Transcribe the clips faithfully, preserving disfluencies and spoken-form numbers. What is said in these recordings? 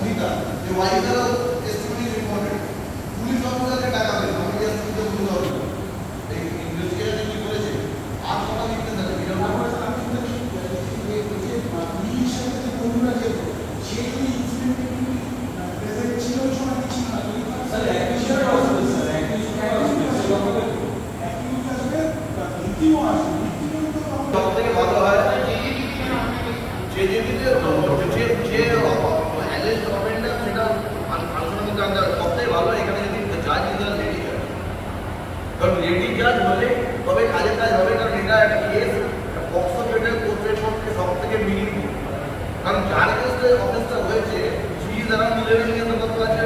অধিকার যে ওয়াইজারও টেস্টিমনি ইজ ইম্পর্টেন্ট। পুলিশ অফিসারকে টাকা দেন, আমাকে টেস্টিমনিতে ভুল হবে এই ইনভেস্টিগেশন কি করেছে আর সবাই লিখতে থাকে এটা না করে আমি কিন্তু এই যে পুলিশ সাথে যে বন্ধুরা যেত সেই ইনসিডেন্টে কি প্রেজেন্ট ছিল ওই সময় কিছু না স্যার এক বিষয় আছে স্যার এক বিষয় আছে আমাদের একই আসবে নীতিও আসবে নীতিও তো সবথেকে ভালো হয় যে যে যে যে অ্যালেস্ট অফেন্ডার সেটা আনসার সবথেকে ভালো এখানে যদি জাজ ইজ লেডি জাজ, কারণ লেডি জাজ হলে তবে কাজের কাজ হবে, কারণ এটা একটা কেস পক্সো যেটা কোর্টের পক্ষে সব থেকে মিনিমাম, কারণ যার কেসে অফেন্সটা হয়েছে she is around eleven years কত আছে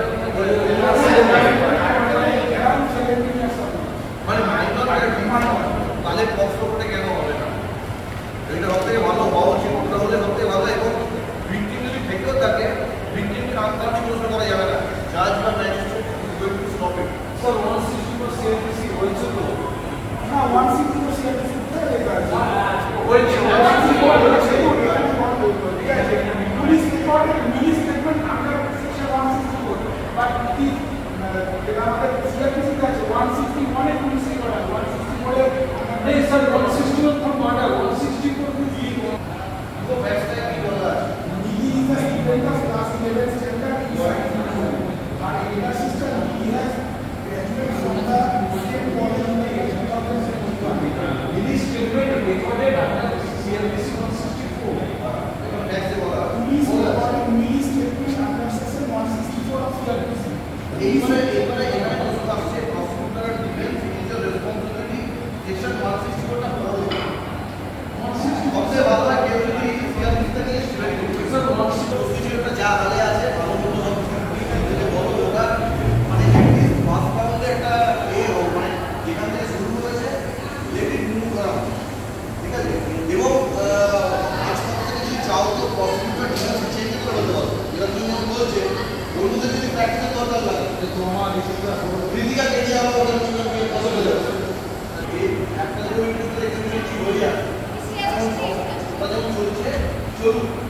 মানে মাইনর তাহলে পক্সো কোর্টে কেন হবে না, এটা সব থেকে ভালো হওয়া উচিত, ওটা হলে সব থেকে ভালো। এবং ভিকটিম যদি থেকেও থাকে ভিকটিমকে আত্মার প্রশ্ন করা যাবে না, জাজ বা magistrate is going to stop it. Sir one sixty four CrPC হয়েছে তো না ওয়ান সিক্সটি ফোর সিআরপিসি হয়েছে police report mini statement under section one sixty four but কি যেটা আমাদের সিআরপিসি আছে ওয়ান সিক্সটি ওয়ান এর police report one sixty four এর नहीं sir one sixty one from order one sixty four to E वो best है की बोला E is the student of class eleven standard and in the system he has graduated from the same college in the year two thousand twenty-one in his statement recorded under C R P C one sixty-four देखो best है बोला police recording mini statement under section one sixty-four of C R P C एक बार एक बार एक बार तो सबसे prosecutor defense is your responsibility section one sixty-four টা follow করতে one sixty সবচেয়ে ভালো হয় কেউ যদি সিআরপিসি থেকে স্টুডেন্ট স্যার one sixty প্রসিডিউরটা যা হালে আছে ভালো মতো সব কিছু বড় ওটা মানে এটলিস্ট ফার্স্ট পাউন্ডে একটা এ হোক মানে যেখান থেকে শুরু হয়েছে লেট ইট মুভ করা ঠিক আছে। এবং আজকাল থেকে যদি চাও তো প্রসিডিউরটা ডিটেলস চেঞ্জ করে বলতে পারো, যেটা তুমি বলছে ওর মধ্যে যদি প্র্যাকটিসের দরকার লাগে যে তোমার ক্রিটিক্যাল এরিয়া বা ওদের জন্য পসিবল আছে একটা দুটো মিনিট ধরে এখানে কি হয়ে যায় এখন কথা যখন চলছে চলুন।